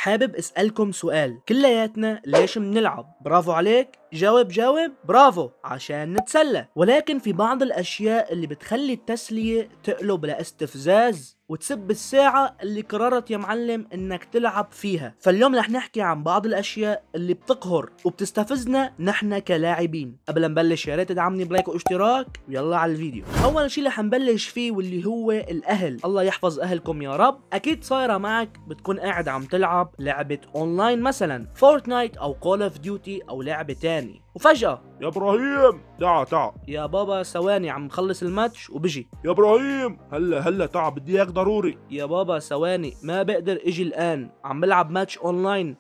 حابب اسألكم سؤال، كلياتنا ليش بنلعب؟ برافو عليك، جاوب برافو، عشان نتسلى. ولكن في بعض الاشياء اللي بتخلي التسلية تقلب لاستفزاز وتسب الساعة اللي قررت يا معلم انك تلعب فيها. فاليوم رح نحكي عن بعض الاشياء اللي بتقهر وبتستفزنا نحن كلاعبين. قبل ما نبلش يا ريت تدعمني بلايك واشتراك ويلا على الفيديو. اول شيء رح نبلش فيه واللي هو الاهل، الله يحفظ اهلكم يا رب. اكيد صايرة معك بتكون قاعد عم تلعب لعبة اونلاين مثلا فورتنايت او كول اوف ديوتي او لعبة تاني، وفجأة يا ابراهيم تعا يا بابا ثواني عم خلص الماتش وبجي. يا ابراهيم هلا تعا بدي اياك ضروري. يا بابا ثواني ما بقدر اجي الان، عم بلعب ماتش اونلاين.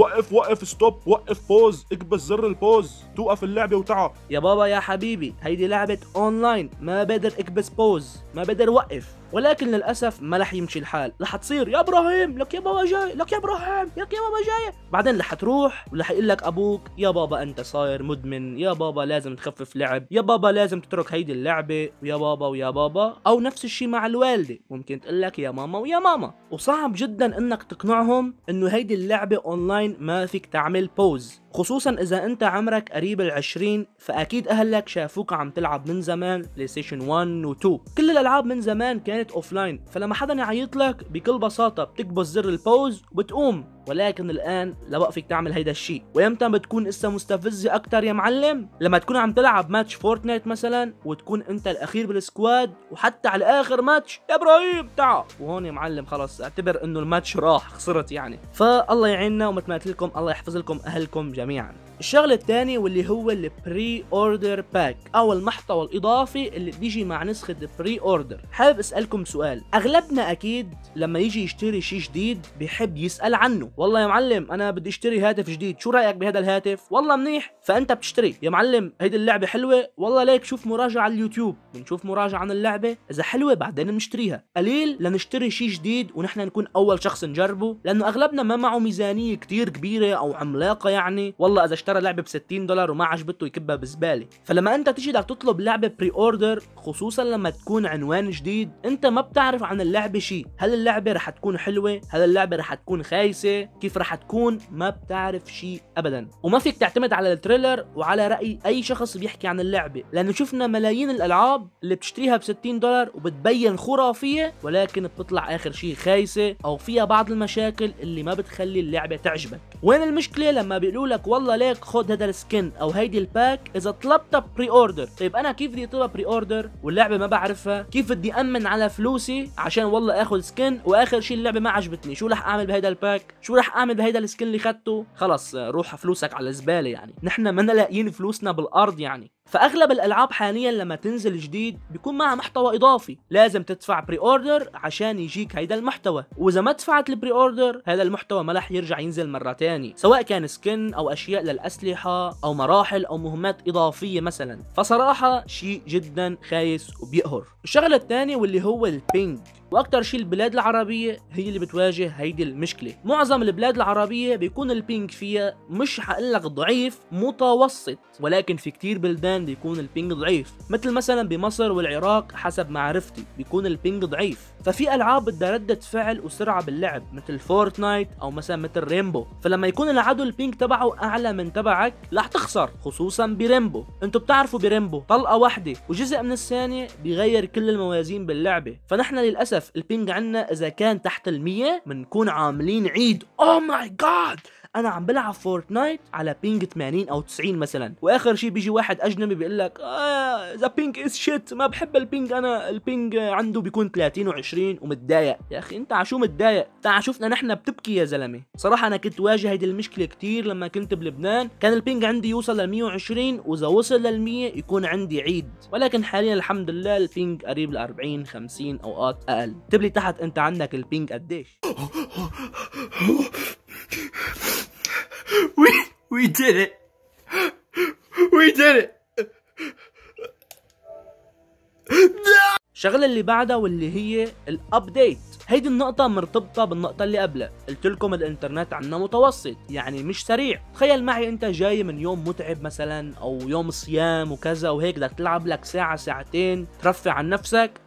وقف ستوب، وقف بوز، اكبس زر البوز، توقف اللعبة وتعا. يا بابا يا حبيبي هيدي لعبة اونلاين، ما بقدر اكبس بوز، ما بقدر وقف. ولكن للاسف ما رح يمشي الحال، رح تصير يا ابراهيم لك يا بابا جاي، لك يا ابراهيم لك يا بابا جاي. بعدين رح تروح ورح يقول لك ابوك يا بابا انت صاير مدمن، يا بابا لازم تخفف لعب، يا بابا لازم تترك هيدي اللعبة، ويا بابا ويا بابا. او نفس الشيء مع الوالدة، ممكن تقول لك يا ماما ويا ماما. وصعب جدا انك تقنعهم انه هيدي اللعبة اونلاين ما فيك تعمل بوز، خصوصا اذا انت عمرك قريب ال20. فاكيد اهلك شافوك عم تلعب من زمان بلاي ستيشن 1 و2، كل الالعاب من زمان كانت اوفلاين. فلما حدا يعيط لك بكل بساطه بتكبس زر البوز وبتقوم. ولكن الان لا بقى فيك تعمل هيدا الشيء. ويمتى بتكون اسا مستفزه اكثر يا معلم؟ لما تكون عم تلعب ماتش فورتنايت مثلا وتكون انت الاخير بالسكواد، وحتى على اخر ماتش يا ابراهيم تعا، وهون يا معلم خلص اعتبر انه الماتش راح، خسرت يعني. فالله يعيننا ومثل ما قلت لكم الله يحفظ لكم اهلكم جميعا. الشغله الثاني واللي هو البري اوردر باك او المحتوى الاضافي اللي بيجي مع نسخه البري اوردر. حابب اسالكم سؤال، اغلبنا اكيد لما يجي يشتري شيء جديد بيحب يسال عنه. والله يا معلم انا بدي اشتري هاتف جديد، شو رايك بهذا الهاتف؟ والله منيح، فانت بتشتري. يا معلم هيدي اللعبه حلوه، والله ليك شوف مراجعه على اليوتيوب، بنشوف مراجعه عن اللعبه، اذا حلوه بعدين بنشتريها. قليل لنشتري شيء جديد ونحن نكون اول شخص نجربه، لانه اغلبنا ما معه ميزانيه كتير كبيره او عملاقه يعني. والله اذا اشترى لعبه ب$60 وما عجبته يكبها بزباله. فلما انت تيجي بدك تطلب لعبه بري اوردر، خصوصا لما تكون عنوان جديد، انت ما بتعرف عن اللعبه شيء. هل اللعبه رح تكون حلوه؟ هل اللعبه رح تكون خايسه؟ كيف رح تكون؟ ما بتعرف شيء ابدا. وما فيك تعتمد على التريلر وعلى راي اي شخص بيحكي عن اللعبه، لانه شفنا ملايين الالعاب اللي بتشتريها ب$60 وبتبين خرافيه، ولكن بتطلع اخر شيء خايسه او فيها بعض المشاكل اللي ما بتخلي اللعبه تعجبك. وين المشكله؟ لما بيقولوا لك والله ليك خد هذا السكن او هيدي الباك اذا طلبتها بري اوردر. طيب انا كيف بدي اطلبها بري اوردر واللعبه ما بعرفها؟ كيف بدي امن على فلوسي عشان والله اخذ سكن واخر شيء اللعبه ما عجبتني؟ شو رح اعمل بهيدا الباك؟ شو رح اعمل بهيدا السكن اللي اخذته؟ خلص روح فلوسك على الزباله يعني. نحن ما لاقيين فلوسنا بالارض يعني. فاغلب الالعاب حاليا لما تنزل جديد بيكون معها محتوى اضافي، لازم تدفع بري اوردر عشان يجيك هيدا المحتوى. واذا ما دفعت البري اوردر هذا المحتوى ما رح يرجع ينزل مره تاني، سواء كان سكن او اشياء للاسلحه او مراحل او مهمات اضافيه مثلا. فصراحه شيء جدا خايس وبيقهر. الشغله الثانيه واللي هو البينج، واكثر شيء البلاد العربيه هي اللي بتواجه هيدي المشكله. معظم البلاد العربيه بيكون البينج فيها مش حقلك ضعيف، متوسط، ولكن في كتير بلدان بيكون البينج ضعيف، مثل مثلا بمصر والعراق حسب معرفتي بيكون البينج ضعيف. ففي العاب بدها ردة فعل وسرعه باللعب مثل فورتنايت او مثلا مثل ريمبو، فلما يكون العدو البينج تبعه اعلى من تبعك رح تخسر، خصوصا بريمبو. انتوا بتعرفوا بريمبو طلقه واحده وجزء من الثانيه بيغير كل الموازين باللعبه. فنحن للاسف البينج عنا اذا كان تحت ال100 بنكون عاملين عيد. اوه ماي جاد، انا عم بلعب فورتنايت على بينج 80 او 90 مثلا، واخر شيء بيجي واحد اجنبي بيقول لك ذا بينج از شيت، ما بحب البينج، انا البينج عنده بيكون 30 و20 ومتضايق. يا اخي انت عشو متضايق؟ تعال شوفنا نحن بتبكي يا زلمه. صراحه انا كنت واجه هيدي المشكله كتير لما كنت بلبنان، كان البينج عندي يوصل ل 120 واذا وصل لل100 يكون عندي عيد. ولكن حاليا الحمد لله البينج قريب ل 40 50 اوقات اقل. اكتب لي تحت انت عندك البينج قديش. We did it. We did it. الشغله اللي بعدها واللي هي الابديت. هيدي النقطة مرتبطة بالنقطة اللي قبلها، قلت لكم الانترنت عندنا متوسط يعني مش سريع. تخيل معي انت جاي من يوم متعب مثلا او يوم صيام وكذا وهيك بدك تلعب لك ساعة ساعتين ترفع عن نفسك،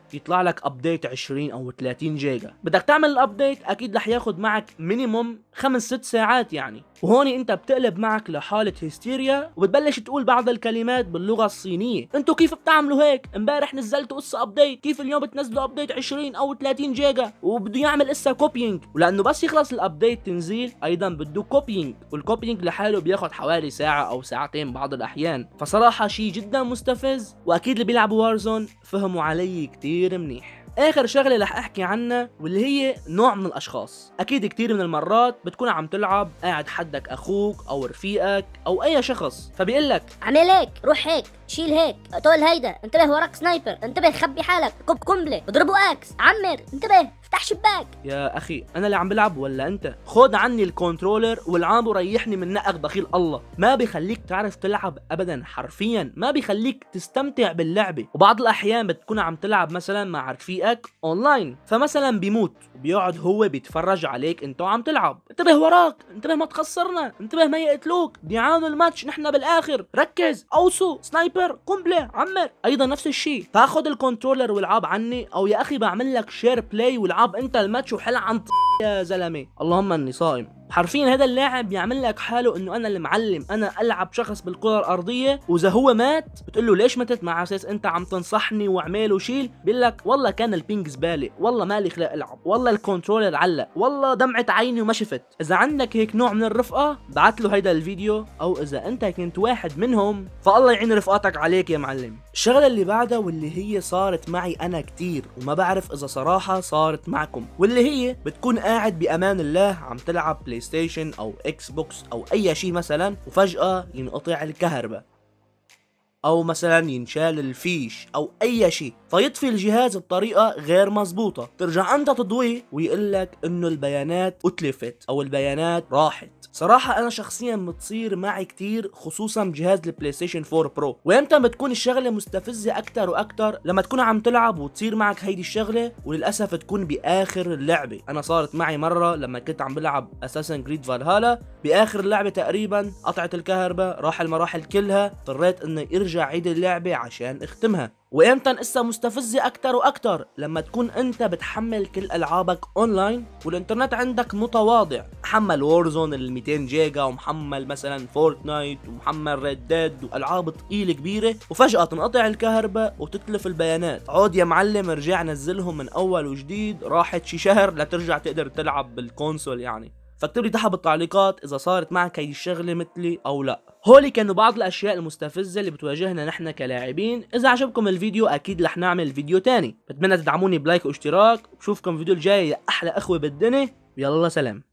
يطلع لك ابديت 20 او 30 جيجا. بدك تعمل الابديت اكيد رح ياخد معك مينيموم 5-6 ساعات يعني، وهون انت بتقلب معك لحالة هستيريا وبتبلش تقول بعض الكلمات باللغة الصينية. انتوا كيف بتعملوا هيك؟ امبارح نزلتوا قصة ابديت، كيف اليوم بتنزلوا ابديت 20 او 30 جيجا؟ وبده يعمل قصة كوبينج، ولانه بس يخلص الابديت تنزيل ايضا بده كوبينج، والكوبينج لحاله بياخد حوالي ساعة او ساعتين بعض الاحيان. فصراحة شيء جدا مستفز، واكيد اللي بيلعبوا وارزون فهموا علي كتير منيح. اخر شغله رح احكي عنها واللي هي نوع من الاشخاص. اكيد كتير من المرات بتكون عم تلعب قاعد حدك اخوك او رفيقك او اي شخص، فبيقول لك اعمل هيك، روح هيك، شيل هيك، اقتل هيدا، انتبه وراك سنايبر، انتبه خبي حالك، كب قنبله، اضربوا اكس، عمر، انتبه، افتح شباك. يا اخي انا اللي عم بلعب ولا انت؟ خد عني الكنترولر والعاب وريحني من نقك بخيل الله. ما بيخليك تعرف تلعب ابدا، حرفيا ما بيخليك تستمتع باللعبه. وبعض الاحيان بتكون عم تلعب مثلا مع رفيقك اونلاين، فمثلا بيموت وبيقعد هو بيتفرج عليك انت وعم تلعب. انتبه وراك، انتبه ما تخسرنا، انتبه ما يقتلوك، بيعانوا الماتش نحن بالاخر، ركز، اوسو، سنايبر، قنبله، عمر. ايضا نفس الشيء، تاخذ الكنترولر والعاب عني، او يا اخي بعمل لك شير بلاي والعاب انت الماتش وحل عن يا زلمه. اللهم اني صائم. حرفيا هذا اللاعب بيعمل لك حاله انه انا المعلم، انا العب شخص بالكره الارضيه، واذا هو مات بتقول له ليش متت؟ مع اساس انت عم تنصحني واعمل وشيل. بيقول لك والله كان البينج زباله، والله مالي خلق العب، والله الكنترولر علق، والله دمعت عيني وما شفت. اذا عندك هيك نوع من الرفقه بعت له هيدا الفيديو، او اذا انت كنت واحد منهم فالله يعين رفقاتك عليك يا معلم. الشغله اللي بعدها واللي هي صارت معي انا كتير، وما بعرف اذا صراحه صارت معكم، واللي هي بتكون قاعد بامان الله عم تلعب بلاي ستيشن او اكس بوكس او اي شيء مثلا، وفجأة ينقطع الكهرباء، او مثلا ينشال الفيش او اي شيء، فيطفي الجهاز بطريقه غير مزبوطه، ترجع انت تضويه ويقول لك انه البيانات اتلفت او البيانات راحت. صراحه انا شخصيا بتصير معي كتير، خصوصا بجهاز البلاي ستيشن 4 برو. وامتى بتكون الشغله مستفزه اكتر واكتر؟ لما تكون عم تلعب وتصير معك هيدي الشغله وللاسف تكون باخر اللعبه. انا صارت معي مره لما كنت عم بلعب اساسن جريد فالهالا، باخر اللعبه تقريبا قطعت الكهرباء، راح المراحل كلها، اضطريت اني ارجع عيد اللعبه عشان اختمها. وامتى قصة مستفزة اكتر واكتر؟ لما تكون انت بتحمل كل العابك اونلاين والانترنت عندك متواضع، محمل وورزون ال 200 جيجا، ومحمل مثلا فورتنايت، ومحمل ريد ديد، والعاب ثقيله كبيره، وفجأة تنقطع الكهرباء وتتلف البيانات. عود يا معلم ارجع نزلهم من اول وجديد، راحت شي شهر لترجع تقدر تلعب بالكونسول يعني. فاكتب لي تحت بالتعليقات اذا صارت معك هي الشغله مثلي او لا. هولي كانوا بعض الاشياء المستفزه اللي بتواجهنا نحن كلاعبين. اذا عجبكم الفيديو اكيد رح نعمل فيديو تاني، بتمنى تدعموني بلايك واشتراك، وبشوفكم الفيديو الجاي يا احلى اخوه بالدنيا. يلا سلام.